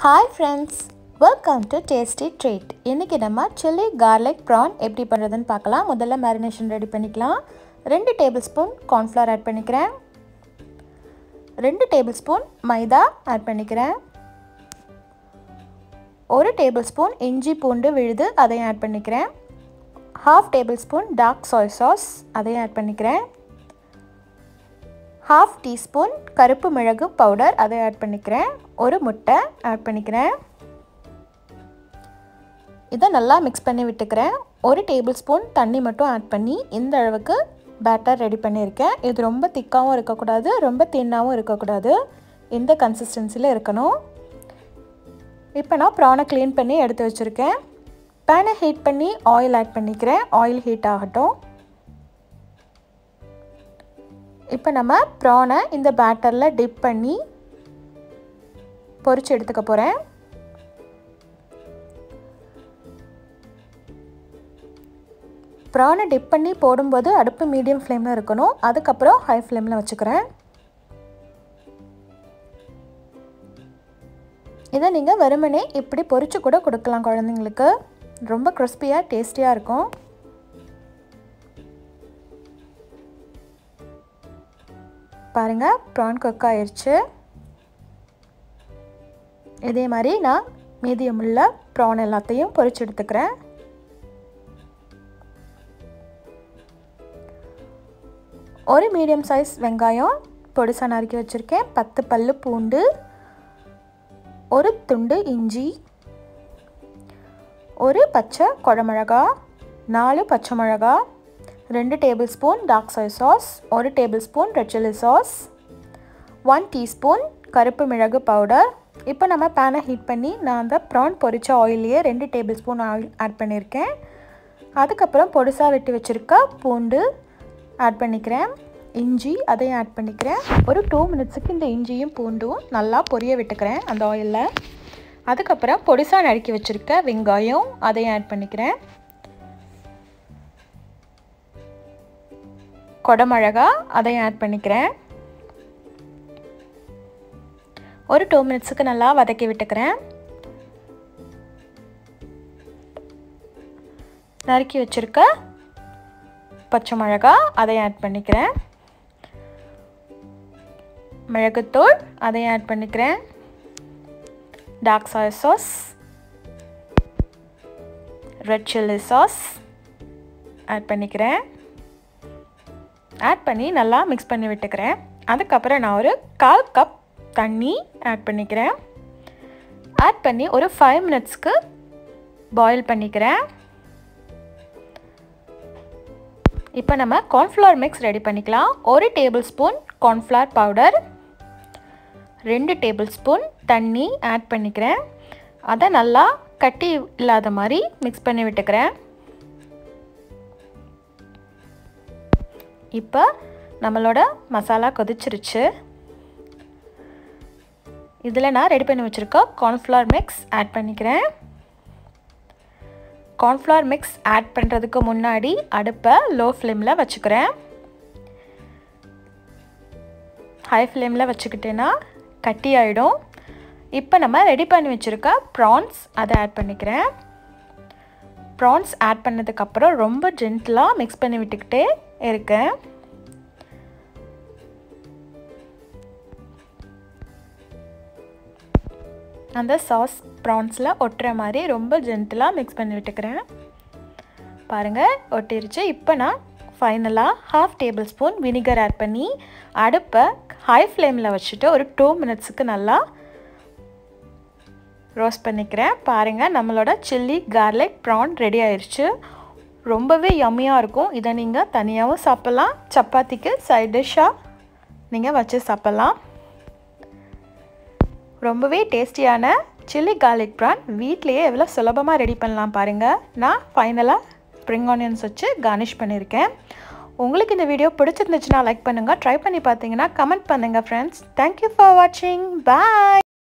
Hi friends, welcome to Tasty Treat. இன்னைக்கு நம்ம chili garlic prawn எப்படி பண்றதுன்னு பார்க்கலாம். முதல்ல marination ரெடி பண்ணிக்கலாம். 2 டேபிள்ஸ்பூன் corn flour ஆட் பண்ணிக்கிறேன். 2 டேபிள்ஸ்பூன் மைதா ஆட் பண்ணிக்கிறேன். 1 டேபிள்ஸ்பூன் இஞ்சி பூண்டு விழுது அதையும் ஆட் பண்ணிக்கிறேன். 1/2 டேபிள்ஸ்பூன் dark soy sauce அதையும் ஆட் பண்ணிக்கிறேன். 1/2 டீஸ்பூன் கருப்பு மிளகு பவுடர் அதை ஆட் பண்ணிக்கிறேன். ஒரு முட்டை ஆட் பண்ணிக்கிறேன். இதை நல்லா மிக்ஸ் பண்ணி விட்டுக்கிறேன். 1 டேபிள்ஸ்பூன் தண்ணி மட்டும் ஆட் பண்ணி இந்த அளவுக்கு பேட்டர் ரெடி பண்ணியிருக்கேன். இது ரொம்ப திக்காகவும் இருக்கக்கூடாது, ரொம்ப தின்னாகவும் இருக்கக்கூடாது. இந்த கன்சிஸ்டன்சியில் இருக்கணும். இப்போ நான் ப்ரானை க்ளீன் பண்ணி எடுத்து வச்சுருக்கேன். பேனை ஹீட் பண்ணி ஆயில் ஆட் பண்ணிக்கிறேன். ஆயில் ஹீட் ஆகட்டும். இப்போ நம்ம ப்ரானை இந்த பேட்டரில் டிப் பண்ணி பொரிச்சு எடுத்துக்க போகிறேன். ப்ரானை டிப் பண்ணி போடும்போது அடுப்பு மீடியம் ஃப்ளேமில் இருக்கணும். அதுக்கப்புறம் ஹை ஃப்ளேமில் வச்சுக்கிறேன். இதை நீங்கள் வெறுமனே இப்படி பொரிச்சு கூட கொடுக்கலாம் குழந்தைங்களுக்கு. ரொம்ப கிறிஸ்பியாக டேஸ்டியாக இருக்கும். பாருங்கள், ப்ரான் குக் ஆயிடுச்சு. இதே மாதிரி நான் மீடியமுள்ள ப்ரான் எல்லாத்தையும் பொரிச்சு எடுத்துக்கிறேன். ஒரு மீடியம் சைஸ் வெங்காயம் பொடிசாக நறுக்கி வச்சுருக்கேன். 10 பல்லு பூண்டு, ஒரு துண்டு இஞ்சி, ஒரு பச்சை குடமிளகா, 4 பச்சை மிளகா, 2 tablespoon dark soy sauce, 1 tablespoon red chilli sauce, 1 teaspoon கருப்பு மிளகு பவுடர். இப்போ நம்ம பேனை ஹீட் பண்ணி நான் அந்த ப்ரான் பொரிச்ச ஆயிலையே 2 டேபிள்ஸ்பூன் ஆயில் ஆட் பண்ணியிருக்கேன். அதுக்கப்புறம் பொடிசாக வெட்டி வச்சுருக்க பூண்டு ஆட் பண்ணிக்கிறேன். இஞ்சி அதையும் ஆட் பண்ணிக்கிறேன். ஒரு 2 மினிட்ஸுக்கு இந்த இஞ்சியும் பூண்டும் நல்லா பொரிய விட்டுக்கிறேன் அந்த ஆயிலில். அதுக்கப்புறம் பொடிசாக நறுக்கி வச்சுருக்க வெங்காயம் அதையும் ஆட் பண்ணிக்கிறேன். குடமிளகா அதையும் ஆட் பண்ணிக்கிறேன். ஒரு 2 மினிட்ஸுக்கு நல்லா வதக்கி விட்டுக்கிறேன். நறுக்கி வச்சுருக்க பச்சை மிளகா அதையும் ஆட் பண்ணிக்கிறேன். மிளகுத்தூள் அதையும் ஆட் பண்ணிக்கிறேன். Dark soy sauce, red chilli sauce add பண்ணிக்கிறேன். ஆட் பண்ணி நல்லா மிக்ஸ் பண்ணி விட்டுக்கிறேன். அதுக்கப்புறம் நான் ஒரு 1/4 கப் தண்ணி ஆட் பண்ணிக்கிறேன். ஆட் பண்ணி ஒரு 5 மினிட்ஸ்க்கு பாயில் பண்ணிக்கிறேன். இப்போ நம்ம கார்ன்ஃப்ளவர் மிக்ஸ் ரெடி பண்ணிக்கலாம். 1 டேபிள்ஸ்பூன் கார்ன்ஃப்ளவர் பவுடர், 2 டேபிள்ஸ்பூன் தண்ணி ஆட் பண்ணிக்கிறேன். அதை நல்லா கட்டி இல்லாத மாதிரி மிக்ஸ் பண்ணி விட்டுக்கிறேன். இப்போ நம்மளோட மசாலா கொதிச்சிருச்சு. இதில் நான் ரெடி பண்ணி வச்சுருக்க கார்ன்ஃப்ளவர் மிக்ஸ் ஆட் பண்ணிக்கிறேன். கார்ன்ஃப்ளவர் மிக்ஸ் ஆட் பண்ணுறதுக்கு முன்னாடி அடுப்பை லோ ஃப்ளேமில் வச்சுக்கிறேன். ஹை ஃப்ளேமில் வச்சுக்கிட்டேன்னா கட்டி ஆகிடும். இப்போ நம்ம ரெடி பண்ணி வச்சுருக்க ப்ரான்ஸ் அதை ஆட் பண்ணிக்கிறேன். ப்ரான்ஸ் ஆட் பண்ணதுக்கப்புறம் ரொம்ப ஜென்டிலாக மிக்ஸ் பண்ணி விட்டுக்கிட்டே இருக்கேன். அந்த சாஸ் ப்ரான்ஸில் ஒட்டுற மாதிரி ரொம்ப ஜென்டிலாக மிக்ஸ் பண்ணி விட்டுக்கிறேன். பாருங்கள், ஒட்டிருச்சு. இப்போ நான் ஃபைனலாக 1/2 டேபிள்ஸ்பூன் வினிகர் ஆட் பண்ணி அடுப்பை ஹை ஃப்ளேமில் வச்சுட்டு ஒரு 2 மினிட்ஸுக்கு நல்லா ரோஸ்ட் பண்ணிக்கிறேன். பாருங்கள், நம்மளோட சில்லி கார்லிக் ப்ரான் ரெடி ஆயிடுச்சு. ரொம்பவே யம்மியாக இருக்கும். இதை நீங்கள் தனியாகவும் சாப்பிட்லாம், சப்பாத்திக்கு சைட் டிஷ்ஷாக நீங்கள் வச்சு சாப்பிட்லாம். ரொம்பவே டேஸ்டியான சில்லி கார்லிக் ப்ரான் வீட்லேயே எவ்வளோ சுலபமாக ரெடி பண்ணலாம் பாருங்கள். நான் ஃபைனலாக ஸ்ப்ரிங் ஆனியன்ஸ் வச்சு கார்னிஷ் பண்ணியிருக்கேன். உங்களுக்கு இந்த வீடியோ பிடிச்சிருந்துச்சுன்னா லைக் பண்ணுங்கள். ட்ரை பண்ணி பார்த்தீங்கன்னா கமெண்ட் பண்ணுங்கள் ஃப்ரெண்ட்ஸ். தேங்க்யூ ஃபார் வாட்சிங். பாய்.